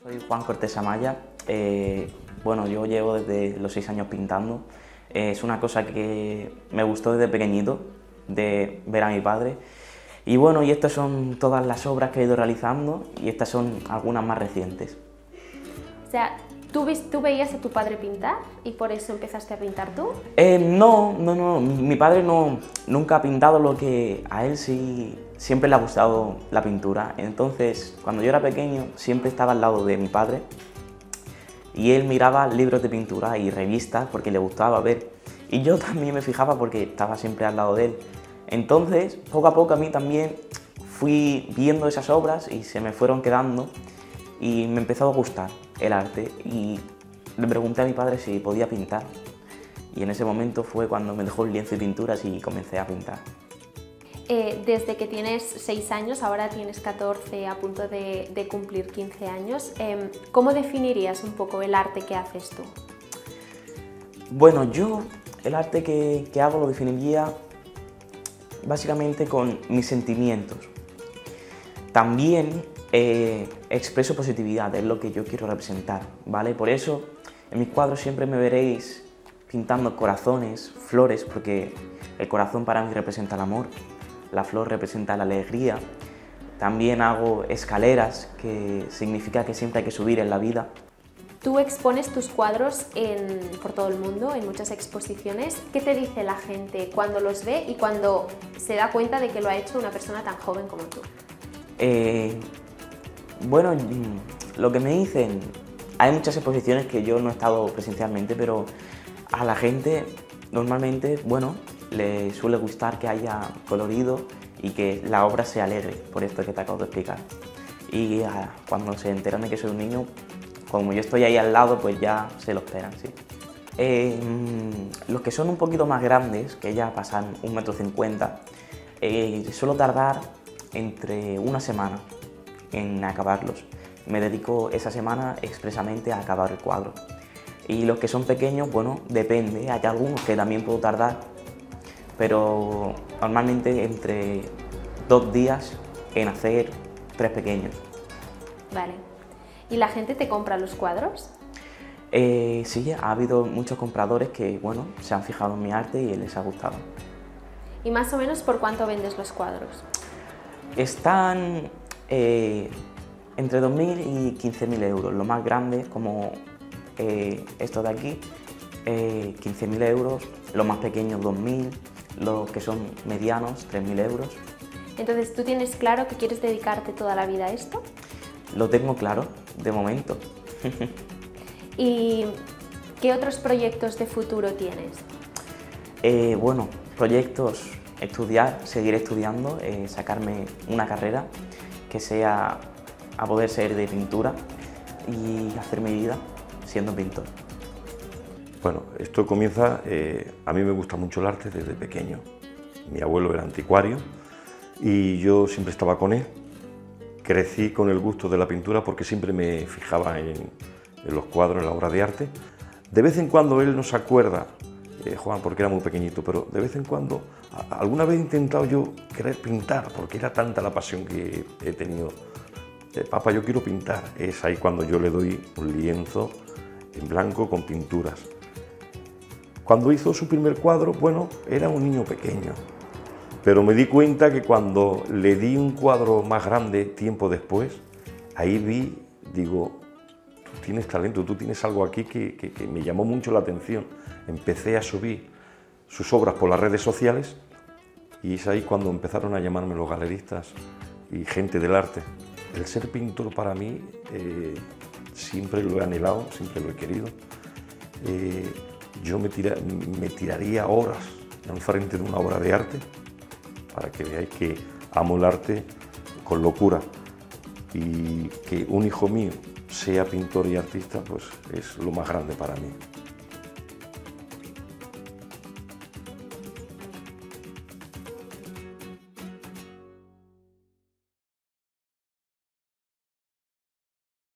Soy Juan Cortés Amaya. Bueno, yo llevo desde los 6 años pintando. Es una cosa que me gustó desde pequeñito, de ver a mi padre. Y bueno, y estas son todas las obras que he ido realizando y estas son algunas más recientes. O sea, ¿tú veías a tu padre pintar y por eso empezaste a pintar tú? No. Mi padre nunca ha pintado, lo que a él sí siempre le ha gustado la pintura. Entonces, cuando yo era pequeño, siempre estaba al lado de mi padre y él miraba libros de pintura y revistas porque le gustaba ver. Y yo también me fijaba porque estaba siempre al lado de él. Entonces, poco a poco a mí también fui viendo esas obras y se me fueron quedando y me empezó a gustar el arte y le pregunté a mi padre si podía pintar y en ese momento fue cuando me dejó el lienzo y pinturas y comencé a pintar. Desde que tienes 6 años, ahora tienes 14, a punto de cumplir 15 años, ¿cómo definirías un poco el arte que haces tú? Bueno, yo el arte que hago lo definiría básicamente con mis sentimientos. También expreso positividad, es lo que yo quiero representar, ¿vale? Por eso en mis cuadros siempre me veréis pintando corazones, flores, porque el corazón para mí representa el amor, la flor representa la alegría. También hago escaleras, que significa que siempre hay que subir en la vida. Tú expones tus cuadros por todo el mundo, en muchas exposiciones. ¿Qué te dice la gente cuando los ve y cuando se da cuenta de que lo ha hecho una persona tan joven como tú? Bueno, lo que me dicen, hay muchas exposiciones que yo no he estado presencialmente, pero a la gente normalmente, bueno, le suele gustar que haya colorido y que la obra sea alegre, por esto que te acabo de explicar. Y cuando se enteran de que soy un niño, como yo estoy ahí al lado, pues ya se lo esperan, sí. Los que son un poquito más grandes, que ya pasan 1,50 m, suelo tardar entre una semana en acabarlos. Me dedico esa semana expresamente a acabar el cuadro. Y los que son pequeños, bueno, depende, hay algunos que también puedo tardar, pero normalmente entre 2 días en hacer 3 pequeños. Vale. ¿Y la gente te compra los cuadros? Sí, ha habido muchos compradores que, bueno, se han fijado en mi arte y les ha gustado. ¿Y más o menos por cuánto vendes los cuadros? Están entre 2.000 y 15.000 euros. Lo más grande, como esto de aquí, 15.000 euros. Los más pequeños, 2.000. Los que son medianos, 3.000 euros. Entonces, ¿tú tienes claro que quieres dedicarte toda la vida a esto? Lo tengo claro, de momento. ¿Y qué otros proyectos de futuro tienes? Bueno, proyectos, estudiar, seguir estudiando, sacarme una carrera que sea a poder ser de pintura y hacer mi vida siendo pintor. Bueno, esto comienza, a mí me gusta mucho el arte desde pequeño. Mi abuelo era anticuario y yo siempre estaba con él. Crecí con el gusto de la pintura porque siempre me fijaba en los cuadros, en la obra de arte. De vez en cuando él no se acuerda, Juan, porque era muy pequeñito, pero de vez en cuando, alguna vez he intentado yo querer pintar, porque era tanta la pasión que he tenido. Papá, yo quiero pintar. Es ahí cuando yo le doy un lienzo en blanco con pinturas. Cuando hizo su primer cuadro, bueno, era un niño pequeño, pero me di cuenta que cuando le di un cuadro más grande tiempo después, ahí vi, digo, tú tienes talento, tú tienes algo aquí que me llamó mucho la atención. Empecé a subir sus obras por las redes sociales y es ahí cuando empezaron a llamarme los galeristas y gente del arte. El ser pintor para mí siempre lo he anhelado, siempre lo he querido. Yo me tiraría horas enfrente de una obra de arte para que veáis que amo el arte con locura y que un hijo mío sea pintor y artista, pues es lo más grande para mí.